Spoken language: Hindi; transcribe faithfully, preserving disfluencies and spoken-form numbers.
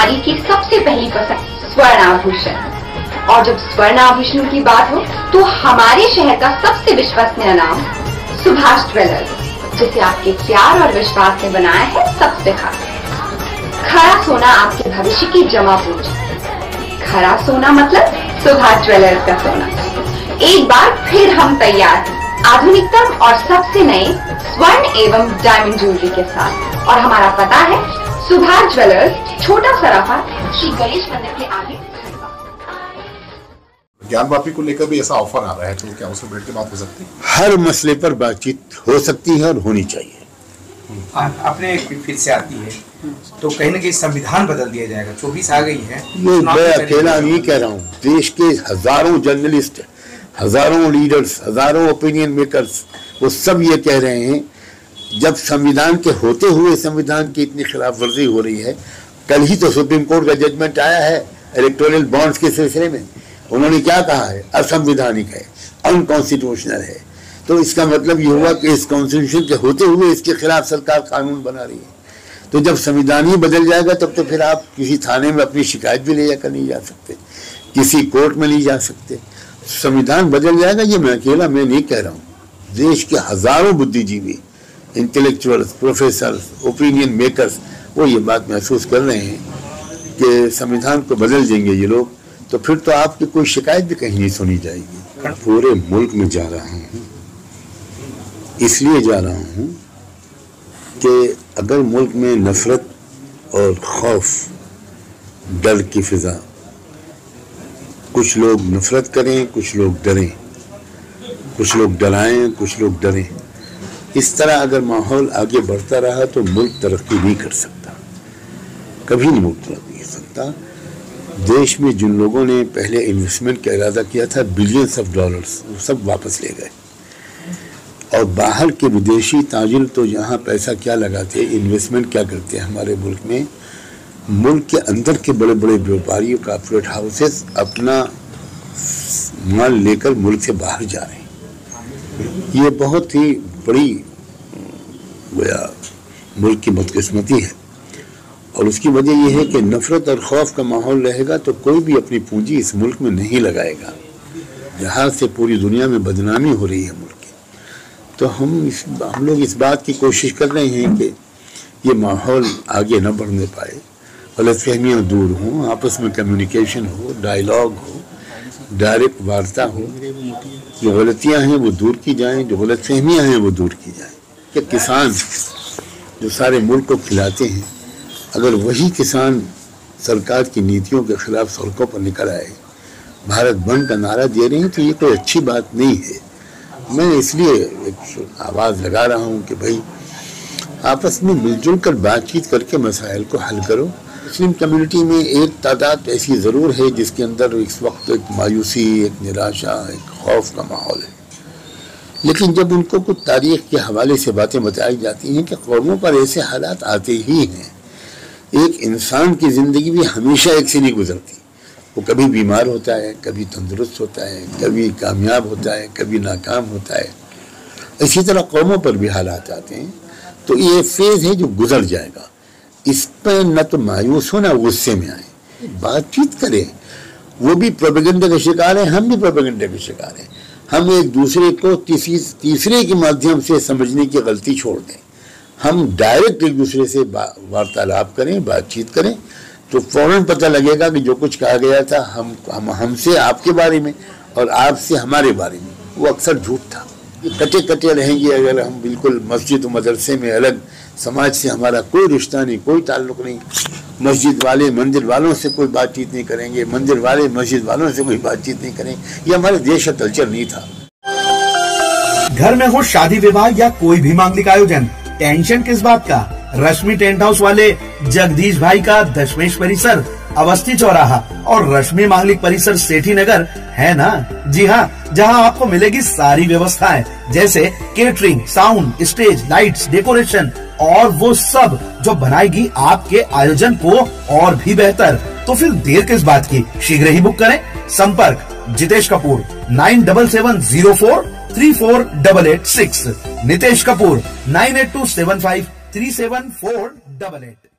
नारी की सबसे पहली पसंद स्वर्ण आभूषण। और जब स्वर्ण आभूषणों की बात हो तो हमारे शहर का सबसे विश्वसनीय नाम सुभाष ज्वेलर्स, जिसे आपके प्यार और विश्वास ने बनाया है सबसे खास। खरा सोना आपके भविष्य की जमा पूंजी। खरा सोना मतलब सुभाष ज्वेलर्स का सोना। एक बार फिर हम तैयार हैं आधुनिकतम और सबसे नए स्वर्ण एवं डायमंड ज्वेलरी के साथ। और हमारा पता है सुभाष ज्वेलर्स, छोटा सराफा, श्री गणेश मंदिर के आगे। ज्ञान वापी को लेकर भी ऐसा ऑफर आ रहा है, तो क्या उसमें बैठ के बात हो सकती है? हर मसले पर बातचीत हो सकती है और होनी चाहिए। अपने फिर से आती है तो कहीं ना कहीं संविधान बदल दिया जाएगा। चौबीस आ गई है। ये मैं अकेला नहीं कह रहा हूँ, देश के हजारों जर्नलिस्ट, हजारों लीडर्स, हजारों ओपिनियन मेकर्स, वो सब ये कह रहे हैं जब संविधान के होते हुए संविधान की इतनी खिलाफ वर्जी हो रही है। कल ही तो सुप्रीम कोर्ट का जजमेंट आया है इलेक्टोरल बॉन्ड्स के सिलसिले में। उन्होंने क्या कहा है? असंवैधानिक है, अनकॉन्स्टिट्यूशनल है। तो इसका मतलब ये हुआ कि इस कॉन्स्टिट्यूशन के होते हुए इसके खिलाफ सरकार कानून बना रही है। तो जब संविधान ही बदल जाएगा तब तो फिर आप किसी थाने में अपनी शिकायत भी ले जाकर नहीं जा सकते, किसी कोर्ट में नहीं जा सकते। संविधान बदल जाएगा, ये मैं अकेला मैं नहीं कह रहा हूँ। देश के हजारों बुद्धिजीवी, इंटेलेक्चुअल्स, प्रोफेसर्स, ओपिनियन मेकर्स, वो ये बात महसूस कर रहे हैं कि संविधान को बदल देंगे ये लोग, तो फिर तो आपकी कोई शिकायत भी कहीं नहीं सुनी जाएगी। पूरे मुल्क में जा रहा हूँ, इसलिए जा रहा हूँ कि अगर मुल्क में नफरत और खौफ, डर की फिजा, कुछ लोग नफरत करें, कुछ लोग डरें, कुछ लोग डराएं, कुछ लोग डरें, इस तरह अगर माहौल आगे बढ़ता रहा तो मुल्क तरक्की नहीं कर सकता, कभी नहीं मुल्क तरक्की कर सकता। देश में जिन लोगों ने पहले इन्वेस्टमेंट का इरादा किया था, बिलियंस ऑफ डॉलर्स, वो सब वापस ले गए। और बाहर के विदेशी ताजिर तो यहाँ पैसा क्या लगाते, इन्वेस्टमेंट क्या करते हैं हमारे मुल्क में। मुल्क के अंदर के बड़े बड़े व्यापारियों, कॉर्पोरेट हाउसेस अपना माल लेकर मुल्क से बाहर जा रहे हैं। ये बहुत ही बड़ी गोया मुल्क की बदकिस्मती है। और उसकी वजह यह है कि नफरत और खौफ का माहौल रहेगा तो कोई भी अपनी पूंजी इस मुल्क में नहीं लगाएगा। जहाँ से पूरी दुनिया में बदनामी हो रही है मुल्क की, तो हम इस हम लोग इस बात की कोशिश कर रहे हैं कि ये माहौल आगे न बढ़ने पाए, गलतफहमियाँ दूर हों, आपस में कम्युनिकेशन हो, डायलॉग हो, डायरेक्ट वार्ता हो। जो गलतियाँ हैं वो दूर की जाएँ, जो गलतफहमियाँ हैं वो दूर की जाएँ। कि किसान जो सारे मुल्क को खिलाते हैं, अगर वही किसान सरकार की नीतियों के खिलाफ सड़कों पर निकल आए, भारत बंद का नारा दे रहे हैं, तो ये कोई अच्छी बात नहीं है। मैं इसलिए एक आवाज़ लगा रहा हूँ कि भाई आपस में मिलजुल कर बातचीत करके मसाइल को हल करो। मुस्लिम कम्युनिटी में एक तादाद ऐसी ज़रूर है जिसके अंदर इस वक्त एक मायूसी, एक निराशा, एक खौफ का माहौल है। लेकिन जब उनको कुछ तारीख के हवाले से बातें बताई जाती हैं कि कौमों पर ऐसे हालात आते ही हैं, एक इंसान की ज़िंदगी भी हमेशा एक से नहीं गुजरती। वो कभी बीमार होता है, कभी तंदुरुस्त होता है, कभी कामयाब होता है, कभी नाकाम होता है। इसी तरह कौमों पर भी हालात आते हैं। तो ये फेज़ है जो गुजर जाएगा। इस पर न तो मायूस हो, न गुस्से में आए, बातचीत करें। वो भी प्रोपेगेंडा के शिकार हैं, हम भी प्रोपेगेंडा के शिकार हैं। हम एक दूसरे को तीसरी तीसरे के माध्यम से समझने की गलती छोड़ दें। हम डायरेक्ट एक दूसरे से वार्तालाप करें, बातचीत करें, तो फौरन पता लगेगा कि जो कुछ कहा गया था हम हम हमसे आपके बारे में और आपसे हमारे बारे में, वो अक्सर झूठ था। ये कटे कटे रहेंगे अगर हम बिल्कुल मस्जिद और मदरसे में अलग, समाज से हमारा कोई रिश्ता नहीं, कोई ताल्लुक़ नहीं। मस्जिद वाले मंदिर वालों से कोई बातचीत नहीं करेंगे, मंदिर वाले मस्जिद वालों से कोई बातचीत नहीं करेंगे। ये हमारे देश का कल्चर नहीं था। घर में हो शादी विवाह या कोई भी मांगलिक आयोजन, टेंशन किस बात का। रश्मि टेंट हाउस वाले जगदीश भाई का दशमेश परिसर, अवस्थी चौराहा और रश्मि मांगलिक परिसर सेठी नगर है ना। जी हाँ, जहाँ आपको मिलेगी सारी व्यवस्थाएं, जैसे catering, sound, stage, lights, decoration और वो सब जो बनाएगी आपके आयोजन को और भी बेहतर। तो फिर देर किस बात की, शीघ्र ही बुक करें। संपर्क Jitesh Kapoor nine double seven zero four three four double eight six, Nitesh Kapoor nine eight two seven five three seven four double eight.